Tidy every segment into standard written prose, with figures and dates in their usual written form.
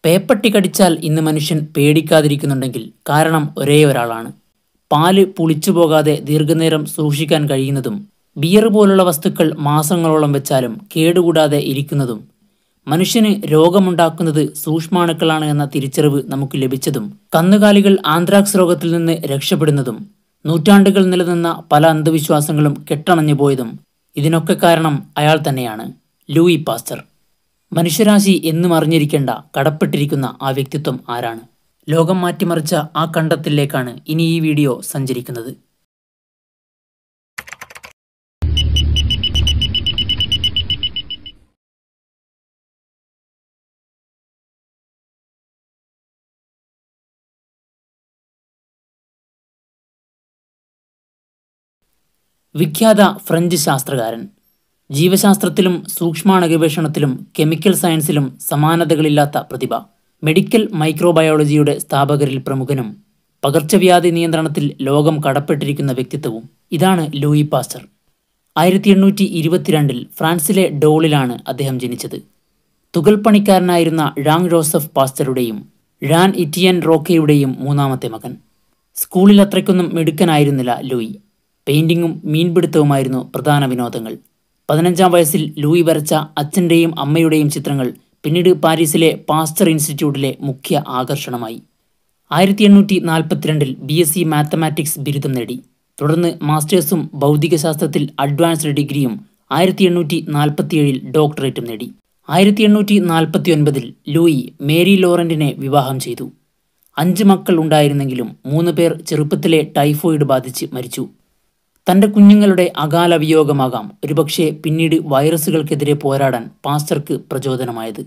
പേപ്പട്ടി കടിച്ചാൽ ഇന്ന് മനുഷ്യൻ പേടിക്കാതിരിക്കുന്നുണ്ടെങ്കിൽ കാരണം ഒരേ ഒരാളാണ്. പാല് പുളിച്ചുപോകാതെ ദീർഘനേരം സൂക്ഷിക്കാൻ കഴിയുന്നതും ബിയർ പോലുള്ള വസ്തുക്കൾ മാസങ്ങളോളം വെച്ചാലും കേടുകൂടാതെ ഇരിക്കുന്നതും മനുഷ്യന് രോഗമുണ്ടാക്കുന്നത് സൂക്ഷ്മാണുക്കളാണ് എന്ന തിരിച്ചറിവ് നമുക്ക് ലഭിച്ചതും കന്നുകാലികൾ ആന്ത്രാക്സ് രോഗത്തിൽ നിന്ന് രക്ഷപ്പെടുന്നതും നൂറ്റാണ്ടുകൾ നിലനിന്ന പല അന്ധവിശ്വാസങ്ങളും കെട്ടണഞ്ഞു പോയതും ഇതിനൊക്കെ കാരണം അയാൾ തന്നെയാണ്, ലൂയി പാസ്ചർ. മനുഷ്യരാശി എന്നും അറിഞ്ഞിരിക്കേണ്ട കടപ്പെട്ടിരിക്കുന്ന ആ വ്യക്തിത്വം ആരാണ്? ലോകം മാറ്റിമറിച്ച ആ കണ്ടെത്തലിലേക്കാണ് ഇനി ഈ വീഡിയോ സഞ്ചരിക്കുന്നത്. വിഖ്യാത ഫ്രഞ്ച് ശാസ്ത്രകാരൻ, ജീവശാസ്ത്രത്തിലും സൂക്ഷ്മാണു ഗവേഷണത്തിലും കെമിക്കൽ സയൻസിലും സമാനതകളില്ലാത്ത പ്രതിഭ, മെഡിക്കൽ മൈക്രോബയോളജിയുടെ സ്ഥാപകരിൽ പ്രമുഖനും പകർച്ചവ്യാധി നിയന്ത്രണത്തിൽ ലോകം കടപ്പെട്ടിരിക്കുന്ന വ്യക്തിത്വവും ഇതാണ് ലൂയി പാസ്ചർ. 1822 ഫ്രാൻസിലെ ഡോളിലാണ് അദ്ദേഹം ജനിച്ചത്. തുകൽപ്പണിക്കാരനായിരുന്ന ഴാങ് ജോസഫ് പാസ്ചറുടെയും ഴാൻ ഇറ്റിയൻ റോക്കയുടെയും മൂന്നാമത്തെ മകൻ. സ്കൂളിൽ അത്രയ്ക്കൊന്നും മിടുക്കനായിരുന്നില്ല ലൂയി. പെയിന്റിങ്ങും മീൻപിടുത്തവുമായിരുന്നു പ്രധാന വിനോദങ്ങൾ. 15-ാം വയസ്സിൽ ലൂയി വരച്ച അച്ഛൻ്റെയും അമ്മയുടെയും ചിത്രങ്ങൾ പിന്നീട് പാരീസിലെ പാസ്ചർ ഇൻസ്റ്റിറ്റ്യൂട്ടിലെ മുഖ്യ ആകർഷണമായി. 1842 BSc മാത്തമാറ്റിക്സ് ബിരുദം നേടി. തുടർന്ന് മാസ്റ്റേഴ്സും ഭൗതികശാസ്ത്രത്തിൽ അഡ്വാൻസ്ഡ് ഡിഗ്രിയും 1847 ഡോക്ടറേറ്റും നേടി. 1849 ലൂയി മേരി ലോറന്റിനെ വിവാഹം ചെയ്തു. 5 മക്കൾ ഉണ്ടായിരുന്നെങ്കിലും 3 പേർ ചെറുപ്പത്തിലെ ടൈഫോയിഡ് ബാധിച്ച് മരിച്ചു. തൻ്റെ കുഞ്ഞുങ്ങളുടെ അകാല വിയോഗമാകാം ഒരുപക്ഷെ പിന്നീട് വൈറസുകൾക്കെതിരെ പോരാടാൻ പാസ്ചർക്ക് പ്രചോദനമായത്.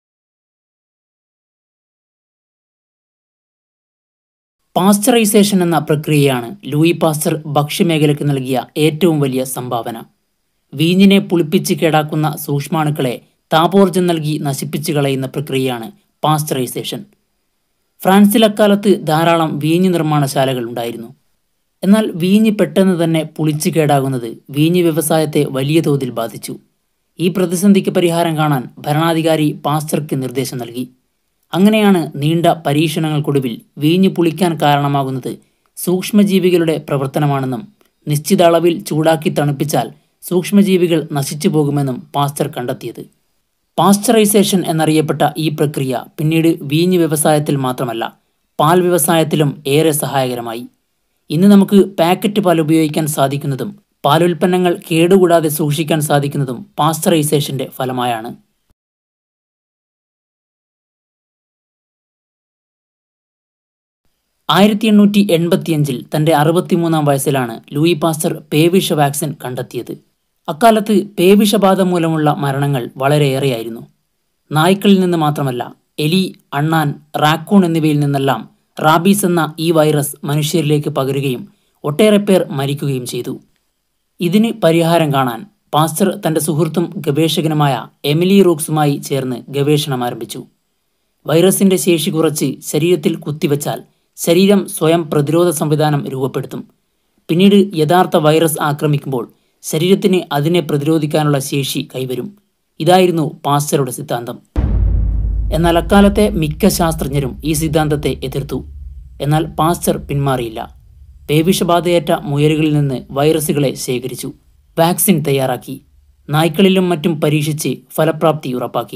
പാസ്ചറൈസേഷൻ എന്ന പ്രക്രിയയാണ് ലൂയി പാസ്ചർ ഭക്ഷ്യമേഖലയ്ക്ക് നൽകിയ ഏറ്റവും വലിയ സംഭാവന. വീഞ്ഞിനെ പുളിപ്പിച്ച് കേടാക്കുന്ന സൂക്ഷ്മാണുക്കളെ താപോർജ്ജം നൽകി നശിപ്പിച്ചു കളയുന്ന പ്രക്രിയയാണ് പാസ്ചറൈസേഷൻ. ഫ്രാൻസിൽ അക്കാലത്ത് ധാരാളം വീഞ്ഞ് നിർമ്മാണശാലകൾ ഉണ്ടായിരുന്നു. എന്നാൽ വീഞ്ഞ് പെട്ടെന്ന് തന്നെ പുളിച്ചു കേടാകുന്നത് വീഞ്ഞ് വ്യവസായത്തെ വലിയ തോതിൽ ബാധിച്ചു. ഈ പ്രതിസന്ധിക്ക് പരിഹാരം കാണാൻ ഭരണാധികാരി പാസ്ചർക്ക് നിർദ്ദേശം നൽകി. അങ്ങനെയാണ് നീണ്ട പരീക്ഷണങ്ങൾക്കൊടുവിൽ വീഞ്ഞ് പുളിക്കാൻ കാരണമാകുന്നത് സൂക്ഷ്മജീവികളുടെ പ്രവർത്തനമാണെന്നും നിശ്ചിത അളവിൽ ചൂടാക്കി തണുപ്പിച്ചാൽ സൂക്ഷ്മജീവികൾ നശിച്ചു പോകുമെന്നും പാസ്ചർ കണ്ടെത്തിയത്. പാസ്ചറൈസേഷൻ എന്നറിയപ്പെട്ട ഈ പ്രക്രിയ പിന്നീട് വീഞ്ഞ് വ്യവസായത്തിൽ മാത്രമല്ല പാൽ വ്യവസായത്തിലും ഏറെ സഹായകരമായി. ഇന്ന് നമുക്ക് പാക്കറ്റ് പാൽ ഉപയോഗിക്കാൻ സാധിക്കുന്നതും പാലുൽപ്പന്നങ്ങൾ കേടുകൂടാതെ സൂക്ഷിക്കാൻ സാധിക്കുന്നതും പാസ്ചറൈസേഷന്റെ ഫലമായാണ്. (1885) തൻ്റെ 63-ാം വയസ്സിലാണ് ലൂയി പാസ്ചർ പേവിഷ വാക്സിൻ കണ്ടെത്തിയത്. അക്കാലത്ത് പേവിഷബാധ മൂലമുള്ള മരണങ്ങൾ വളരെയേറെയായിരുന്നു. നായ്ക്കളിൽ നിന്ന് മാത്രമല്ല, എലി, അണ്ണാൻ, റാക്കൂൺ എന്നിവയിൽ നിന്നെല്ലാം റാബീസ് എന്ന ഈ വൈറസ് മനുഷ്യരിലേക്ക് പകരുകയും ഒട്ടേറെ പേർ മരിക്കുകയും ചെയ്തു. ഇതിന് പരിഹാരം കാണാൻ പാസ്ചർ തൻ്റെ സുഹൃത്തും ഗവേഷകനുമായ എമിലി റൂക്സുമായി ചേർന്ന് ഗവേഷണം ആരംഭിച്ചു. വൈറസിൻ്റെ ശേഷി കുറച്ച് ശരീരത്തിൽ കുത്തിവെച്ചാൽ ശരീരം സ്വയം പ്രതിരോധ സംവിധാനം രൂപപ്പെടുത്തും. പിന്നീട് യഥാർത്ഥ വൈറസ് ആക്രമിക്കുമ്പോൾ ശരീരത്തിന് അതിനെ പ്രതിരോധിക്കാനുള്ള ശേഷി കൈവരും. ഇതായിരുന്നു പാസ്ചറുടെ സിദ്ധാന്തം. എന്നാൽ അക്കാലത്തെ മിക്ക ശാസ്ത്രജ്ഞരും ഈ സിദ്ധാന്തത്തെ എതിർത്തു. എന്നാൽ പാസ്ചർ പിന്മാറിയില്ല. പേവിഷബാധയേറ്റ മുയലുകളിൽ നിന്ന് വൈറസുകളെ ശേഖരിച്ചു, വാക്സിൻ തയ്യാറാക്കി, നായ്ക്കളിലും മറ്റും പരീക്ഷിച്ച് ഫലപ്രാപ്തി ഉറപ്പാക്കി.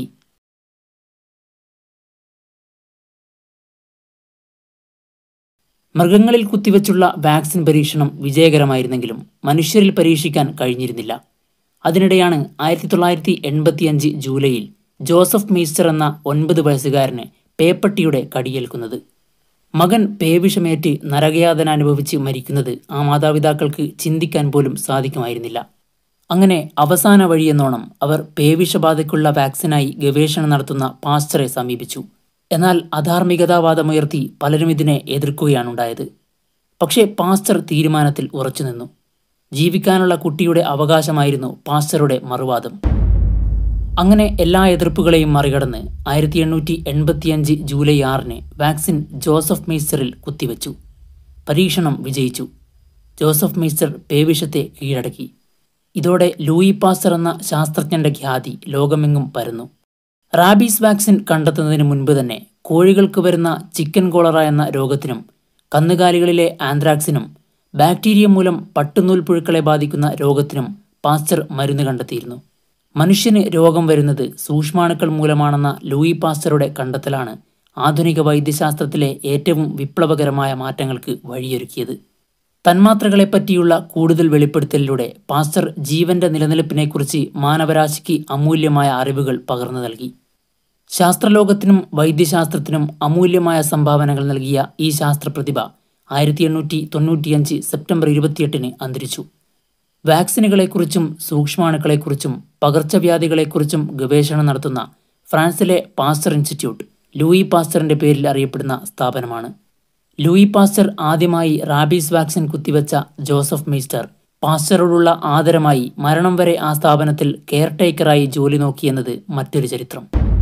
മൃഗങ്ങളിൽ കുത്തിവെച്ചുള്ള വാക്സിൻ പരീക്ഷണം വിജയകരമായിരുന്നെങ്കിലും മനുഷ്യരിൽ പരീക്ഷിക്കാൻ കഴിഞ്ഞിരുന്നില്ല. അതിനിടെയാണ് 1985 ജൂലൈയിൽ ജോസഫ് മീസ്റ്റർ എന്ന 9 വയസ്സുകാരന് പേപ്പട്ടിയുടെ കടിയേൽക്കുന്നത്. മകൻ പേവിഷമേറ്റ് നരകയാതന അനുഭവിച്ച് മരിക്കുന്നത് ആ മാതാപിതാക്കൾക്ക് ചിന്തിക്കാൻ പോലും സാധിക്കുമായിരുന്നില്ല. അങ്ങനെ അവസാന വഴിയെന്നോണം അവർ പേവിഷബാധയ്ക്കുള്ള വാക്സിനായി ഗവേഷണം നടത്തുന്ന പാസ്ചറെ സമീപിച്ചു. എന്നാൽ അധാർമികതാവാദമുയർത്തി പലരും ഇതിനെ എതിർക്കുകയാണുണ്ടായത്. പക്ഷേ പാസ്ചർ തീരുമാനത്തിൽ ഉറച്ചുനിന്നു. ജീവിക്കാനുള്ള കുട്ടിയുടെ അവകാശമായിരുന്നു പാസ്ചറുടെ മറുവാദം. അങ്ങനെ എല്ലാ എതിർപ്പുകളെയും മറികടന്ന് 1885 ജൂലൈ 6-ന് വാക്സിൻ ജോസഫ് മീസ്റ്ററിൽ കുത്തിവെച്ചു. പരീക്ഷണം വിജയിച്ചു. ജോസഫ് മീസ്റ്റർ പേവിഷത്തെ കീഴടക്കി. ഇതോടെ ലൂയി പാസ്ചർ എന്ന ശാസ്ത്രജ്ഞന്റെ ഖ്യാതി ലോകമെങ്ങും പരന്നു. റാബീസ് വാക്സിൻ കണ്ടെത്തുന്നതിന് മുൻപ് തന്നെ കോഴികൾക്ക് വരുന്ന ചിക്കൻ കോളറ എന്ന രോഗത്തിനും കന്നുകാലികളിലെ ആന്ത്രാക്സിനും ബാക്ടീരിയ മൂലം പട്ടുനൂൽ പുഴുക്കളെ ബാധിക്കുന്ന രോഗത്തിനും പാസ്ചർ മരുന്ന് കണ്ടെത്തിയിരുന്നു. മനുഷ്യന് രോഗം വരുന്നത് സൂക്ഷ്മാണുക്കൾ മൂലമാണെന്ന ലൂയി പാസ്ചറുടെ കണ്ടെത്തലാണ് ആധുനിക വൈദ്യശാസ്ത്രത്തിലെ ഏറ്റവും വിപ്ലവകരമായ മാറ്റങ്ങൾക്ക് വഴിയൊരുക്കിയത്. തന്മാത്രകളെപ്പറ്റിയുള്ള കൂടുതൽ വെളിപ്പെടുത്തലിലൂടെ പാസ്ചർ ജീവന്റെ നിലനിൽപ്പിനെക്കുറിച്ച് മാനവരാശിക്ക് അമൂല്യമായ അറിവുകൾ പകർന്നു നൽകി. ശാസ്ത്രലോകത്തിനും വൈദ്യശാസ്ത്രത്തിനും അമൂല്യമായ സംഭാവനകൾ നൽകിയ ഈ ശാസ്ത്രപ്രതിഭ 1895 സെപ്റ്റംബർ 28 അന്തരിച്ചു. വാക്സിനുകളെക്കുറിച്ചും സൂക്ഷ്മാണുക്കളെക്കുറിച്ചും പകർച്ചവ്യാധികളെക്കുറിച്ചും ഗവേഷണം നടത്തുന്ന ഫ്രാൻസിലെ പാസ്ചർ ഇൻസ്റ്റിറ്റ്യൂട്ട് ലൂയി പാസ്ചറിന്റെ പേരിൽ അറിയപ്പെടുന്ന സ്ഥാപനമാണ്. ലൂയി പാസ്ചർ ആദ്യമായി റാബീസ് വാക്സിൻ കുത്തിവെച്ച ജോസഫ് മെയ്സ്റ്റർ പാസ്ചറോടുള്ള ആദരമായി മരണം വരെ ആ സ്ഥാപനത്തിൽ കെയർടേക്കറായി ജോലി നോക്കിയെന്നത് മറ്റൊരു ചരിത്രം.